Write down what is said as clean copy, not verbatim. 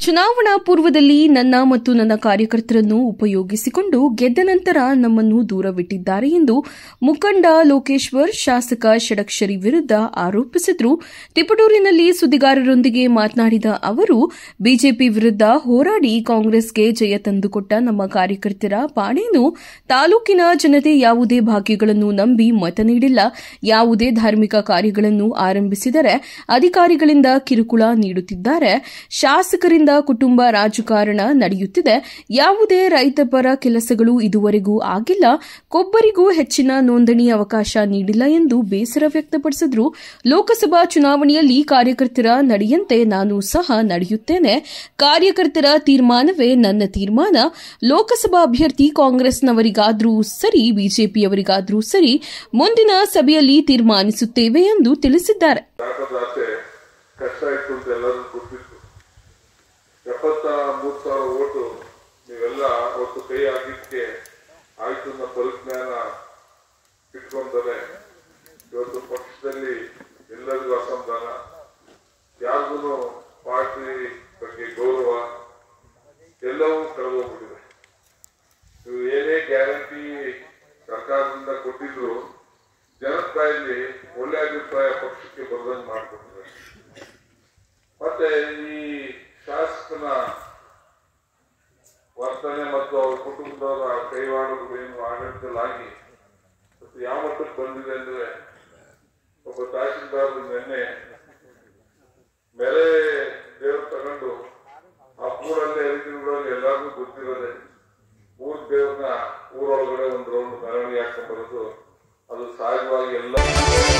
ಚುನಾವಣಾ ಪೂರ್ವದಲ್ಲಿ ನನ್ನ ಮತ್ತು ನನ್ನ ಕಾರ್ಯಕರ್ತರನ್ನು ಉಪಯೋಗಿಸಿಕೊಂಡು ಗೆದ್ದ ನಂತರ ನಮ್ಮನ್ನು ದೂರವಿಟ್ಟಿದ್ದಾರೆ ಎಂದು ಮುಖಂಡ ಲೋಕೇಶ್ವರ್ ಶಾಸಕ ಷಡಕ್ಷರಿ ವಿರುದ್ಧ ಆರೋಪಿಸಿದರು. ತಿಪಟೂರಿನಲ್ಲಿ ಸುದ್ದಿಗಾರರೊಂದಿಗೆ ಮಾತನಾಡಿದ ಅವರು, ಬಿಜೆಪಿ ವಿರುದ್ಧ ಹೋರಾಡಿ ಕಾಂಗ್ರೆಸ್ಗೆ ಜಯ ತಂದುಕೊಟ್ಟ ನಮ್ಮ ಕಾರ್ಯಕರ್ತರ ಪಾಡೇನು? ತಾಲೂಕಿನ ಜನತೆ ಯಾವುದೇ ಭಾಗ್ಯಗಳನ್ನು ನಂಬಿ ಮತ ನೀಡಿಲ್ಲ. ಯಾವುದೇ ಧಾರ್ಮಿಕ ಕಾರ್ಯಗಳನ್ನು ಆರಂಭಿಸಿದರೆ ಅಧಿಕಾರಿಗಳಿಂದ ಕಿರುಕುಳ ನೀಡುತ್ತಿದ್ದಾರೆ. ಶಾಸಕರಿಂದ ಕುಟುಂಬ ರಾಜಕಾರಣ ನಡೆಯುತ್ತಿದೆ. ಯಾವುದೇ ರೈತಪರ ಕೆಲಸಗಳು ಇದುವರೆಗೂ ಆಗಿಲ್ಲ. ಕೊಬ್ಬರಿಗೂ ಹೆಚ್ಚಿನ ನೋಂದಣಿ ಅವಕಾಶ ನೀಡಿಲ್ಲ ಎಂದು ಬೇಸರ ವ್ಯಕ್ತಪಡಿಸಿದರು. ಲೋಕಸಭಾ ಚುನಾವಣೆಯಲ್ಲಿ ಕಾರ್ಯಕರ್ತರ ನಡೆಯಂತೆ ನಾನು ಸಹ ನಡೆಯುತ್ತೇನೆ. ಕಾರ್ಯಕರ್ತರ ತೀರ್ಮಾನವೇ ನನ್ನ ತೀರ್ಮಾನ. ಲೋಕಸಭಾ ಅಭ್ಯರ್ಥಿ ಕಾಂಗ್ರೆಸ್ನವರಿಗಾದರೂ ಸರಿ, ಬಿಜೆಪಿಯವರಿಗಾದರೂ ಸರಿ, ಮುಂದಿನ ಸಭೆಯಲ್ಲಿ ತೀರ್ಮಾನಿಸುತ್ತೇವೆ ಎಂದು ತಿಳಿಸಿದ್ದಾರೆ. 73,000 ಓಟು ನೀವೆಲ್ಲ ಒಟ್ಟು ಕೈ ಹಾಕಿದ್ದಕ್ಕೆ ಆಯ್ತು ಅನ್ನೋ ಪರಿಜ್ಞಾನ ಇಟ್ಕೊಂಡರೆ ಇವತ್ತು ಪಕ್ಷದಲ್ಲಿ ಎಲ್ಲರಿಗೂ ಅಸಮಾಧಾನ, ಯಾರಿಗೂ ಪಾರ್ಟಿ ಬಗ್ಗೆ ಗೌರವ ಎಲ್ಲವೂ ಕಳೆದೋಗ್ಬಿಟ್ಟಿದೆ. ನೀವು ಏನೇ ಗ್ಯಾರಂಟಿ ಸರ್ಕಾರದಿಂದ ಕೊಟ್ಟಿದ್ರು ಜನರ ಬಾಯಲ್ಲಿ ಒಳ್ಳೆ ಅಭಿಪ್ರಾಯ ಪಕ್ಷಕ್ಕೆ ಬರದಂಗೆ ಮಾಡಿಕೊಟ್ಟಿದ್ದಾರೆ. ಮತ್ತೆ ಈ ಶಾಸಕನ ವರ್ತನೆ ಮತ್ತು ಅವರ ಕುಟುಂಬದವರ ಕೈವಾಡುಗಳೇನು ಆಡಳಿತಲಾಗಿ ಮತ್ತು ಯಾವ ಮಟ್ಟಕ್ಕೆ ಬಂದಿದೆ ಅಂದ್ರೆ, ಒಬ್ಬ ತಹಶೀಲ್ದಾರ್ ನಿನ್ನೆ ಮೇರೆ ದೇವ್ರು ತಗೊಂಡು ಆ ಊರಲ್ಲೇ ಹರಿದಿನಗಳಲ್ಲಿ ಎಲ್ಲರಿಗೂ ಗೊತ್ತಿರೋದೆ, ಊರ್ ದೇವ್ರನ್ನ ಊರೊಳಗಡೆ ಒಂದು ರೌಂಡ್ ಮೆರವಣಿಗೆ ಹಾಕೊಂಡ್ ಬರೋದು ಅದು ಸಹಜವಾಗಿ ಎಲ್ಲ